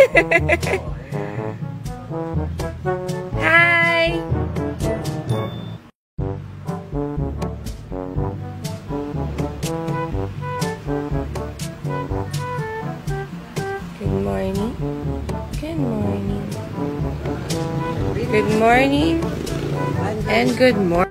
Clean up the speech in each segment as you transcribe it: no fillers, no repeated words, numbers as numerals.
Hi! Good morning. Good morning. Good morning. And good morning.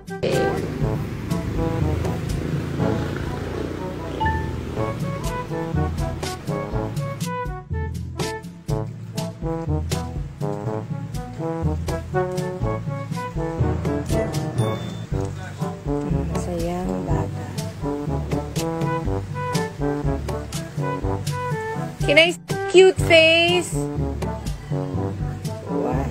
Masayang bata. Can I see cute face? Wow.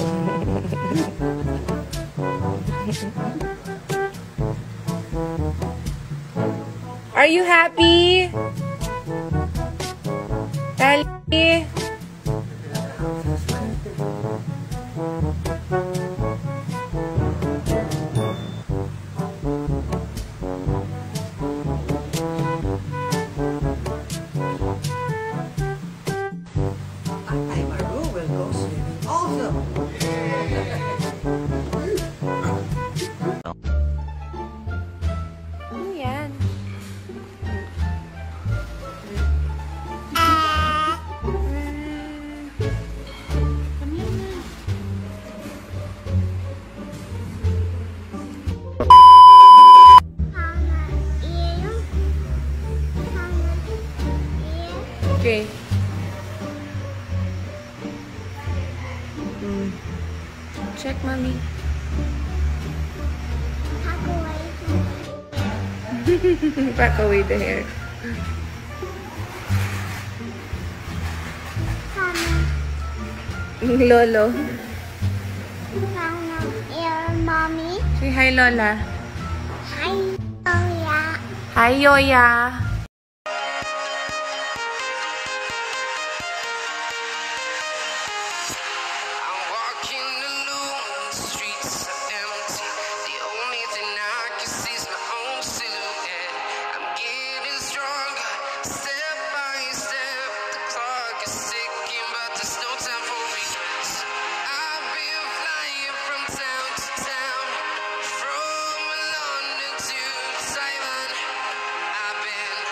Are you happy? Tali? Ano yan? Okay. Check, mommy. Pack away the hair. Lolo. Mommy. Say hi, Lola. Hi, Yoya. Hi, Yoya. I've been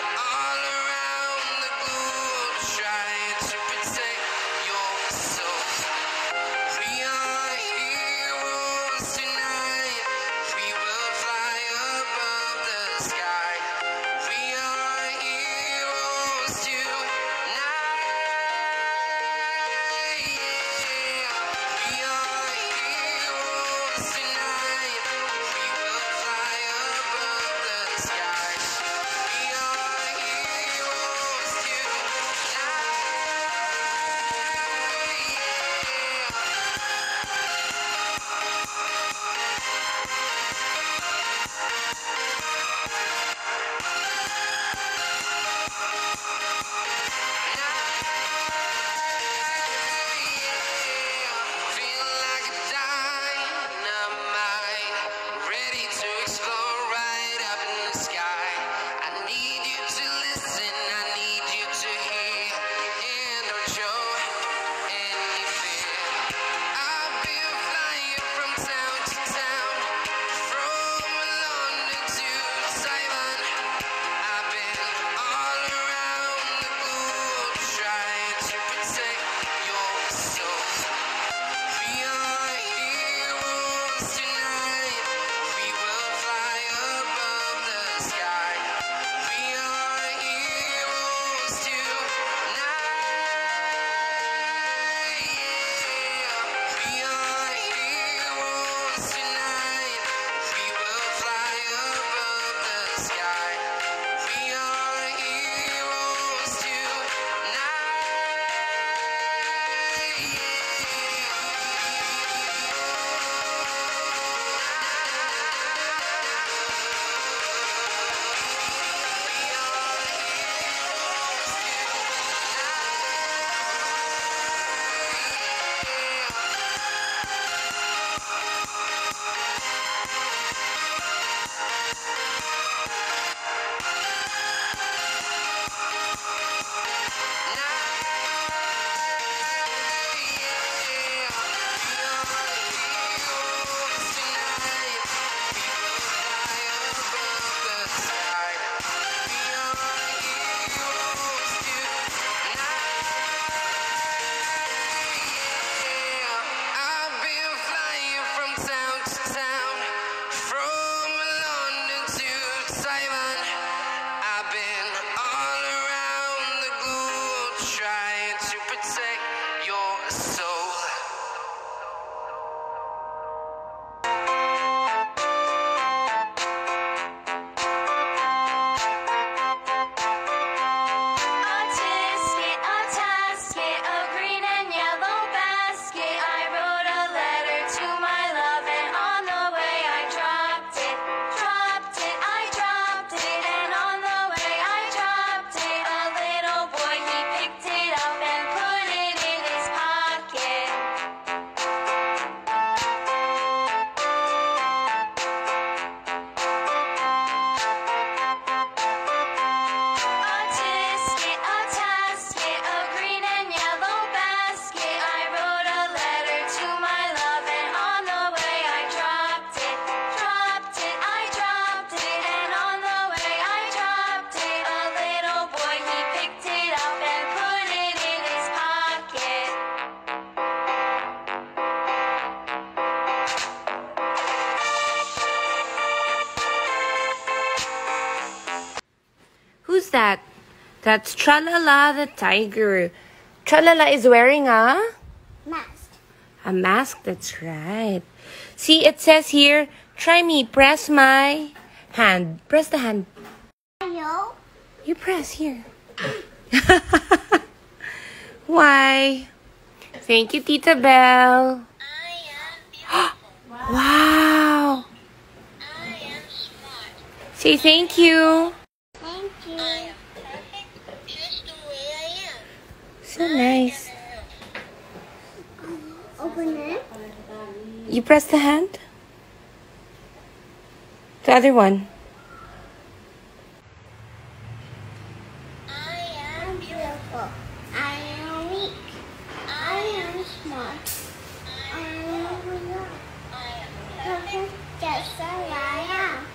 that? That's Tralala the tiger. Tralala is wearing a Mask. mask. That's right. See, it says here, try me, press my hand. Press the hand. Hello. You press here. Why? Thank you, Tita Belle. I am beautiful. Wow. I am smart. Say thank you. Thank you. I am perfect just the way I am. So nice. Open it. You press the hand? The other one. I am beautiful. I am weak. I am smart. I am young. I am perfect just as I am.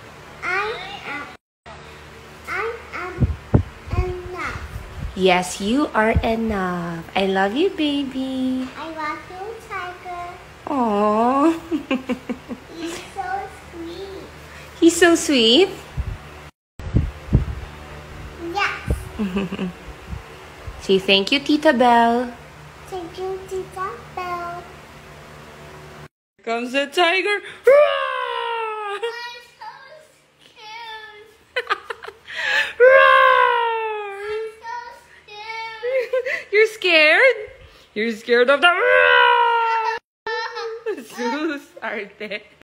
I am enough. Yes, you are enough. I love you, baby. I love you, Tiger. Aww. He's so sweet. He's so sweet. Yes. Say thank you, Tita Belle. Thank you, Tita Belle. Here comes the tiger. I'm so scared. Roar! I'm so scared. You're scared? You're scared of the Zeus, arte.